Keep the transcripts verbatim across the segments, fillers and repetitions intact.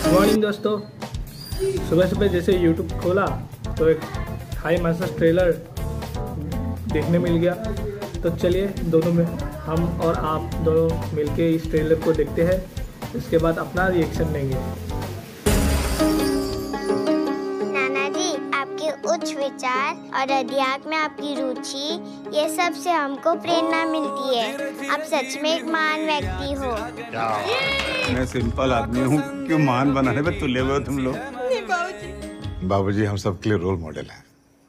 Good morning दोस्तों। सुबह सुबह जैसे यूट्यूब खोला तो एक हाई मास्टर्स ट्रेलर देखने मिल गया। तो चलिए दोनों में हम और आप दोनों मिलके इस ट्रेलर को देखते हैं, इसके बाद अपना रिएक्शन देंगे। नाना जी, आपके उच्च विचार और अध्यात्म में आपकी रुचि, ये सब से हमको प्रेरणा मिलती है। आप सच में एक महान व्यक्ति हो। मैं सिंपल आदमी हूँ, क्यों महान बनाने पे तुले हुए हो तुम लोग? नहीं बाबूजी। बाबूजी हम सबके लिए रोल मॉडल है।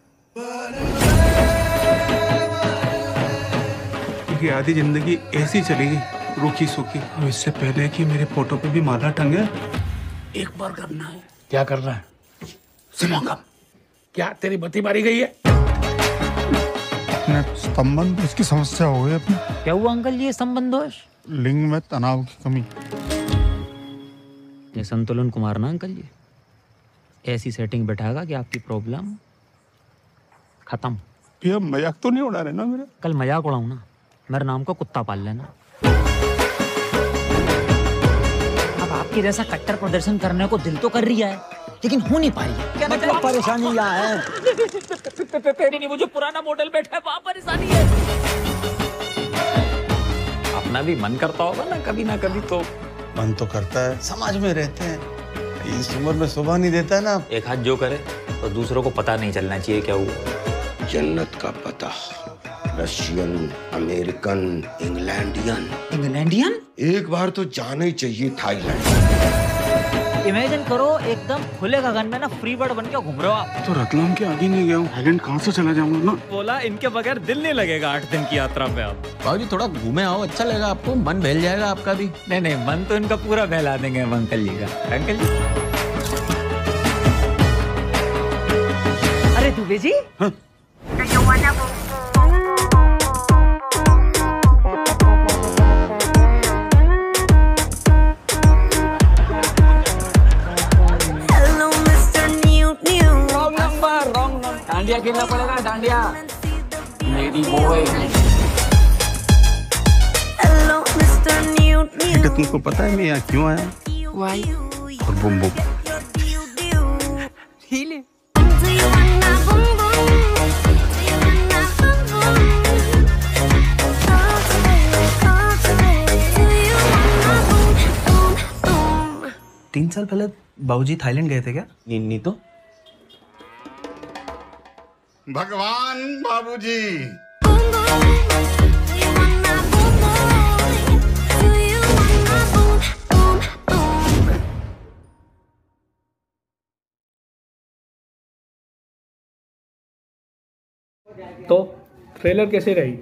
क्योंकि आधी जिंदगी ऐसी चलेगी रूखी सूखी। और इससे पहले कि मेरे फोटो पे भी माला टंगे, एक बार करना है। क्या करना है? सिमोंगम। क्या तेरी बत्ती मारी गई है? स्तंभन दोष की समस्या हो गई अपनी। क्या हुआ अंकल जी? ये संबंध दोष? लिंग में तनाव की कमी। ये संतुलन कुमार ना अंकल जी, ऐसी सेटिंग बैठाएगा कि आपकी प्रॉब्लम खत्म। ये मजाक तो नहीं उड़ा रहे ना मेरा? कल मजाक उड़ाऊं ना, मेरे नाम का कुत्ता पाल लेना। अब आपके जैसा कट्टर प्रदर्शन करने को दिल तो कर रही है, लेकिन हो नहीं पा रही है। क्या मतलब परेशानी क्या है? नहीं, वो जो पुराना मॉडल बैठा है वहाँ परेशानी है। अपना भी मन करता होगा ना कभी ना कभी तो। मन तो करता है, समाज में रहते हैं, इस उम्र में शोभा नहीं देता है ना। एक हाथ जो करे तो दूसरों को पता नहीं चलना चाहिए क्या हुआ। जन्नत का पता, रशियन, अमेरिकन, इंग्लैंडियन। इंग्लैंडियन? एक बार तो जाना ही चाहिए थाईलैंड। इमेजिन करो एकदम खुले गगन में ना फ्री बर्ड बन के घूम रहे हो आप। तो रतलाम के आगे नहीं गया हूँ, थाईलैंड कहाँ से चला जाऊंगा ना? बोला इनके बगैर दिल नहीं लगेगा आठ दिन की यात्रा पे। आप बाबूजी थोड़ा घूमे आओ, अच्छा लगेगा आपको, मन बहल जाएगा आपका भी। नहीं नहीं, मन तो इनका पूरा बहला देंगे हम अंकल जी का। अंकल जी, अरे दुबे जी, हाँ? डांडिया खेलना पड़ेगा, डांडिया मेरी बॉय। बेटा तुमको पता है मैं यहाँ क्यों आया? वाई और बुम बुम हीले। तीन साल पहले बाबूजी थाईलैंड गए थे क्या? नहीं तो भगवान बाबूजी। तो ट्रेलर कैसे रही?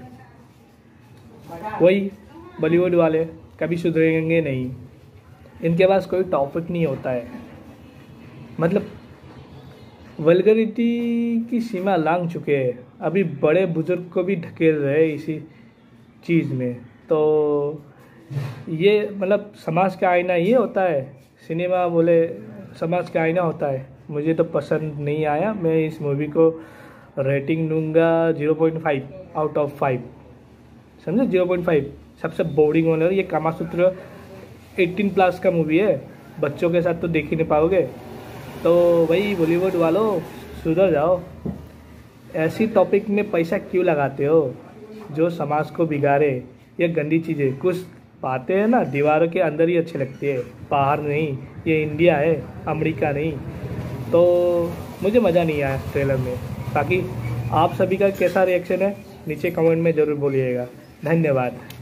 वही बॉलीवुड वाले कभी सुधरेंगे नहीं, इनके पास कोई टॉपिक नहीं होता है। मतलब वल्गरिटी की सीमा लांघ चुके हैं, अभी बड़े बुजुर्ग को भी ढकेल रहे इसी चीज़ में। तो ये मतलब समाज का आईना ये होता है। सिनेमा बोले समाज का आईना होता है। मुझे तो पसंद नहीं आया। मैं इस मूवी को रेटिंग दूंगा zero point five out of five. समझे? ज़ीरो पॉइंट फाइव सबसे बोरिंग वाला। ये कामासूत्र अठारह प्लस का मूवी है, बच्चों के साथ तो देख ही नहीं पाओगे। तो वही बॉलीवुड वालों सुधर जाओ। ऐसी टॉपिक में पैसा क्यों लगाते हो जो समाज को बिगाड़े? ये गंदी चीज़ें कुछ बातें हैं ना, दीवारों के अंदर ही अच्छे लगते हैं, बाहर नहीं। ये इंडिया है, अमेरिका नहीं। तो मुझे मज़ा नहीं आया ट्रेलर में। बाकी आप सभी का कैसा रिएक्शन है नीचे कमेंट में ज़रूर बोलिएगा। धन्यवाद।